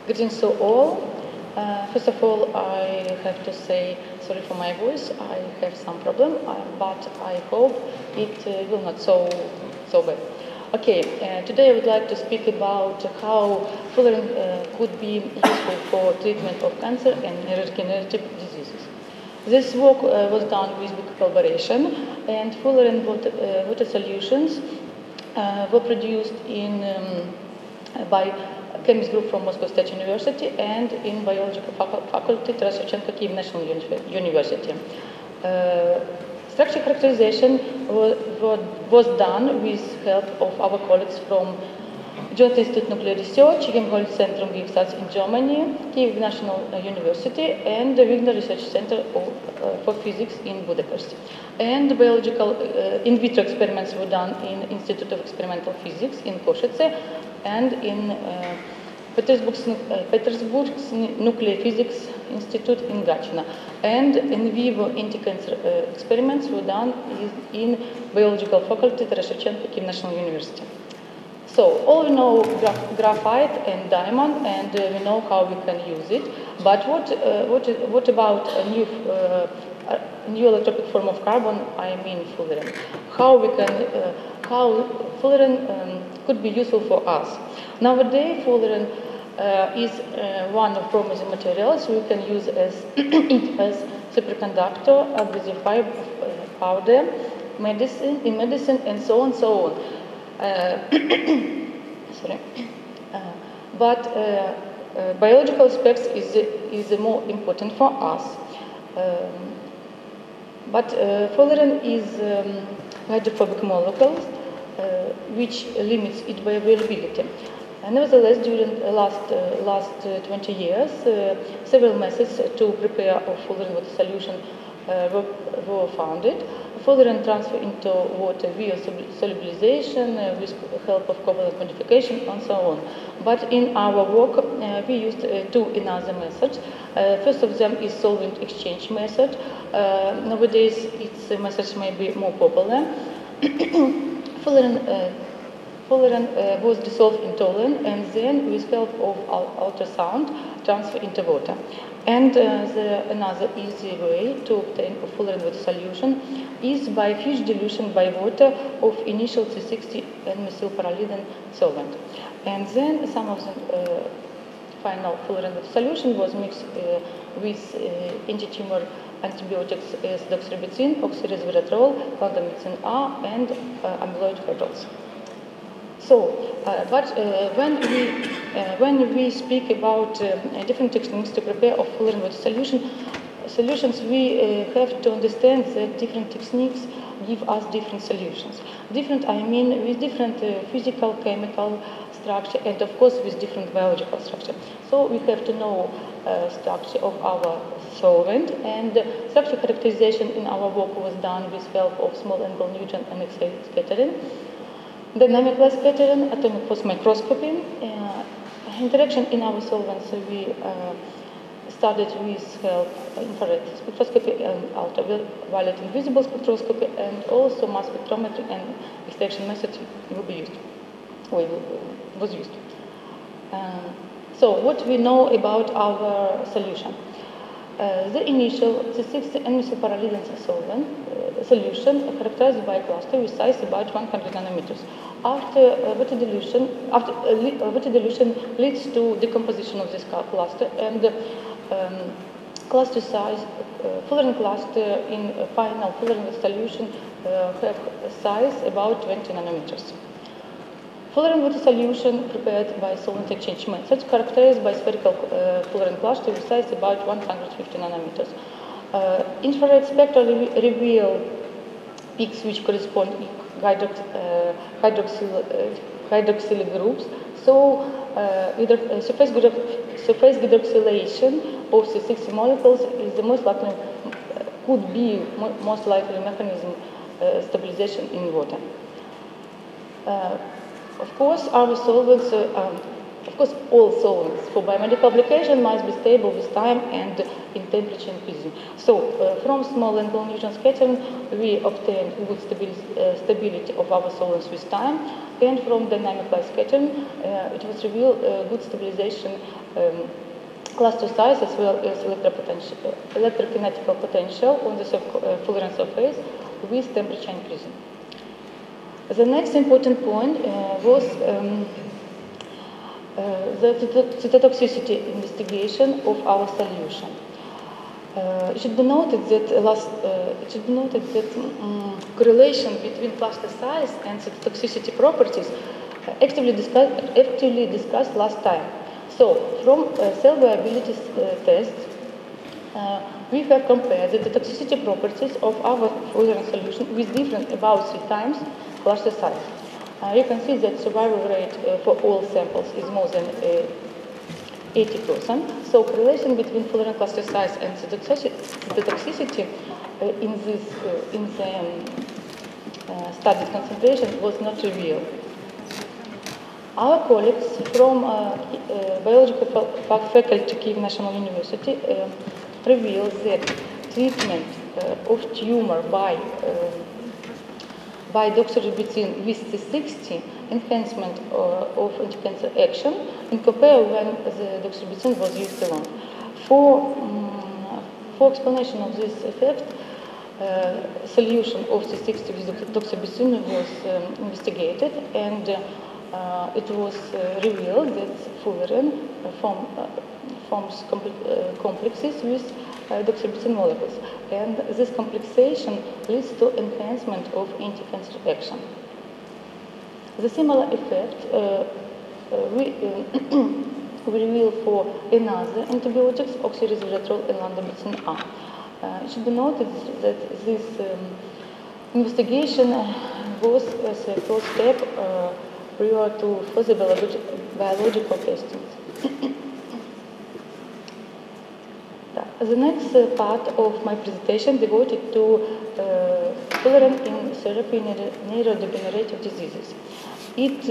Greetings to all. First of all, I have to say sorry for my voice. I have some problem, but I hope it will not so bad. Okay, today I would like to speak about how Fullerene could be useful for treatment of cancer and neurodegenerative diseases. This work was done with big collaboration, and Fullerene water solutions were produced by chemist group from Moscow State University and in biological faculty Chernivtsi National University. Structure characterization was done with help of our colleagues from Joint Institute Nuclear Research, Zentrum Gifsatz in Germany, Kiev National University, and the Wigner Research Center for Physics in Budapest. And biological in vitro experiments were done in Institute of Experimental Physics in Košice and in Petersburg's Nuclear Physics Institute in Gachina. And in vivo anti-cancer experiments were done in biological faculty at Kiev National University. So all we know graphite and diamond, and we know how we can use it. But what about a new electropic form of carbon? I mean Fullerene. How Fullerene could be useful for us? Nowadays, Fullerene is one of promising materials we can use as superconductor, abrasive fiber powder, in medicine, and so on, so on. Sorry. But biological aspects is more important for us. But Fullerene is hydrophobic molecules, which limits its bioavailability. Nevertheless, during the last 20 years, several methods to prepare a Fullerene water solution were founded. Fullerene transfer into water via solubilization with help of covalent modification and so on. But in our work, we used two another methods. First of them is solvent exchange method. Nowadays, its methods may be more popular. Fullerene was dissolved in toluene and then, with help of ultrasound, transferred into water. And another easy way to obtain a Fullerene water solution is by fused dilution by water of initial C60 and methylparalidine solvent. And then some of the final Fullerene water solution was mixed with anti-tumor antibiotics as doxorubicin, oxyresveratrol, clindamycin A, and amyloid fibrils. So, when we speak about different techniques to prepare a Fullerene water solutions, we have to understand that different techniques give us different solutions. Different, I mean, with different physical, chemical structure, and of course with different biological structure. So we have to know structure of our solvent, and structure characterization in our work was done with help of small angle neutron and X-ray scattering, dynamic light scattering, atomic force microscopy. Interaction in our solvents, we started with help infrared spectroscopy and ultraviolet invisible spectroscopy, and also mass spectrometry and extraction method was used. So what we know about our solution? The initial C60 and methylparalidine solvent solution characterized by a cluster with size about 100 nanometers. After water dilution leads to decomposition of this cluster, and cluster size, Fullerene cluster in final Fullerene solution have a size about 20 nanometers. Fullerene water solution prepared by solvent exchange methods characterized by spherical Fullerene cluster with size about 150 nanometers. Infrared spectra reveal peaks which correspond to hydroxyl groups. So surface hydroxylation of C60 molecules is the most likely mechanism stabilization in water. Of course, our solvents course, all solvents for biomedical application must be stable with time and in temperature increasing. So, from small and low neutron scattering, we obtain good stability of our solvents with time, and from dynamic light scattering, it was revealed good stabilization cluster size as well as electrokinetical potential on the Fullerene surface with temperature increasing. The next important point was the cytotoxicity investigation of our solution. It should be noted that correlation between cluster size and cytotoxicity properties actively discussed last time. So, from cell viability tests, we have compared the toxicity properties of our Fullerene solution with different about 3 times cluster size. You can see that survival rate for all samples is more than 80%. So correlation between Fullerene cluster size and the toxicity in the study's concentration was not revealed. Our colleagues from biological faculty Kyiv National University revealed that treatment of tumor by doxorubicin with C60 enhancement of anti-cancer action and compare when the doxorubicin was used alone. For explanation of this effect, solution of C60 with doxorubicin was investigated, and it was revealed that Fullerene forms complexes with doxorubicin molecules, and this complexation leads to enhancement of anti-cancer action. The similar effect we reveal for another antibiotics, oxyresveratrol and landomicin A. It should be noted that this investigation was as a first step prior to further biological testing. The next part of my presentation devoted to Fullerene in therapy in neurodegenerative diseases. It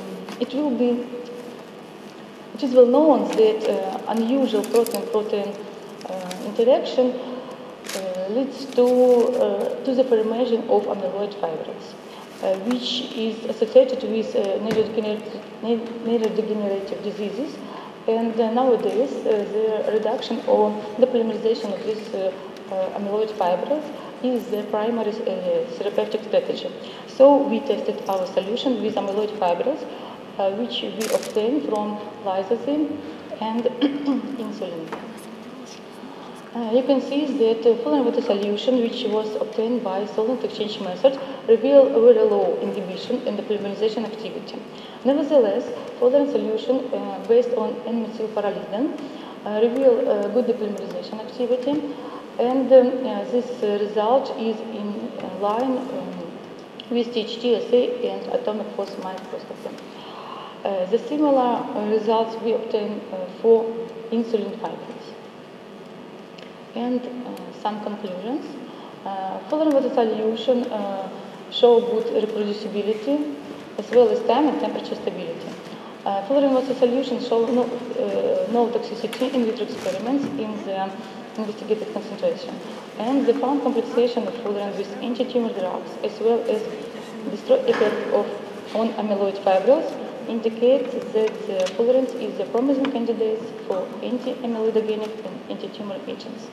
is well known that unusual protein-protein interaction leads to the formation of amyloid fibrils, which is associated with neurodegenerative diseases. And nowadays, the reduction or the polymerization of these amyloid fibrils is the primary therapeutic strategy. So we tested our solution with amyloid fibrils, which we obtained from lysosine and insulin. You can see that Fullerene water solution, which was obtained by solvent exchange method, revealed very low inhibition and the polymerization activity. Nevertheless, Fullerene solution based on N-methylparalidin revealed good depolymerization activity, and this result is in line with THT assay and atomic force microscopy. The similar results we obtained for insulin fibrils. And some conclusions. Fullerene water solution show good reproducibility as well as time and temperature stability. Fullerene water solution show no toxicity in vitro experiments in the investigated concentration. And the found complexation of Fullerene with anti-tumor drugs as well as destroy effect on amyloid fibrils indicates that Fullerene is a promising candidate for anti-amyloidogenic and anti-tumor agents.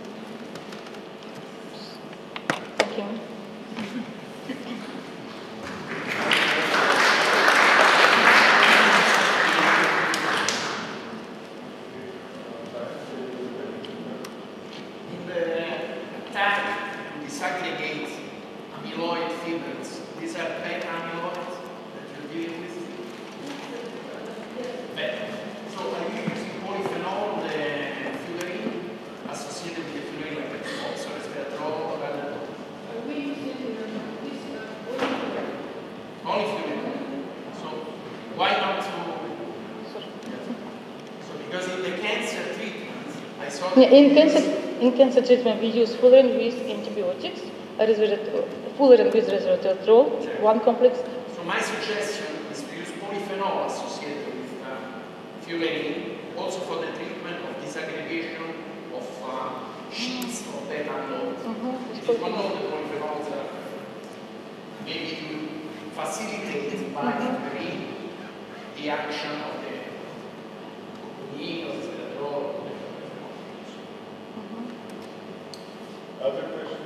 Thank you. In the attack to disaggregate amyloid fibrils, these are beta amyloids that you're dealing with? So are you using polyphenol, the Fullerene, associated with the Fullerene like oxyresveratrol or other? We use Only Fullerene. So why not to? So because in the cancer treatment, I saw. Yeah, in cancer treatment, we use Fullerene with antibiotics, Fullerene with resveratrol, one complex. So my suggestion is to use polyphenol associated with Fullerene, also for the treatment of disaggregation of sheets of beta amyloid. It is one of the polyphenols maybe to facilitate by Fullerene the action of the needles, the role. Other questions?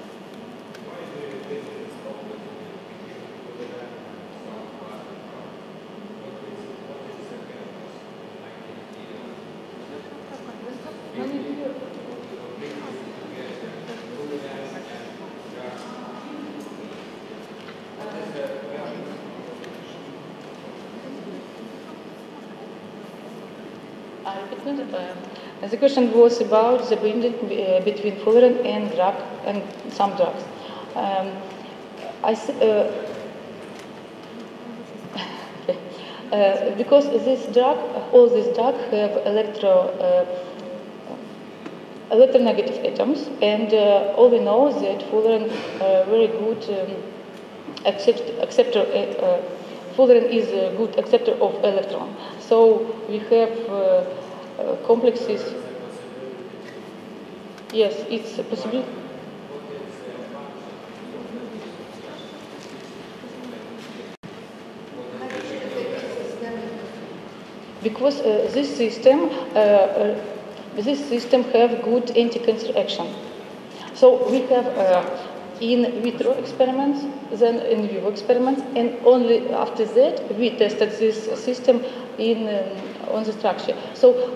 The question was about the binding between Fullerene and some drugs. Because all these drugs have electronegative atoms, and all we know is that Fullerene very good acceptor. Fullerene is a good acceptor of electron. So we have complexes. Yes, it's possible. Because this system have good anti-cancer action. So we have in vitro experiments, then in vivo experiments, and only after that we tested this system on the structure. So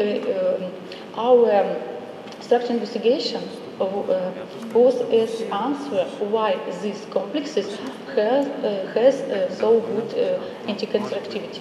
our structure investigation was as answer why these complexes has so good anti-cancer activity.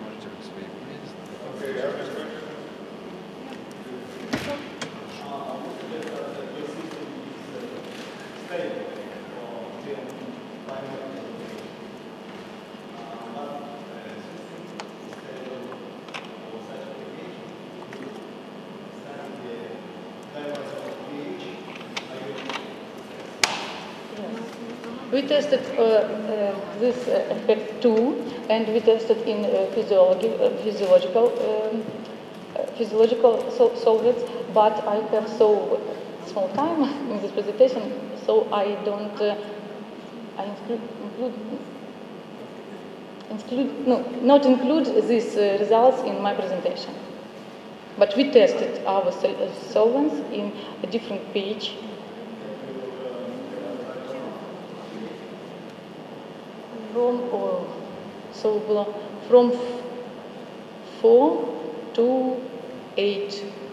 We tested this effect too, and we tested in physiological solvents, but I have so small time in this presentation, so I don't not include these results in my presentation. But we tested our solvents in a different page. From 4 to 8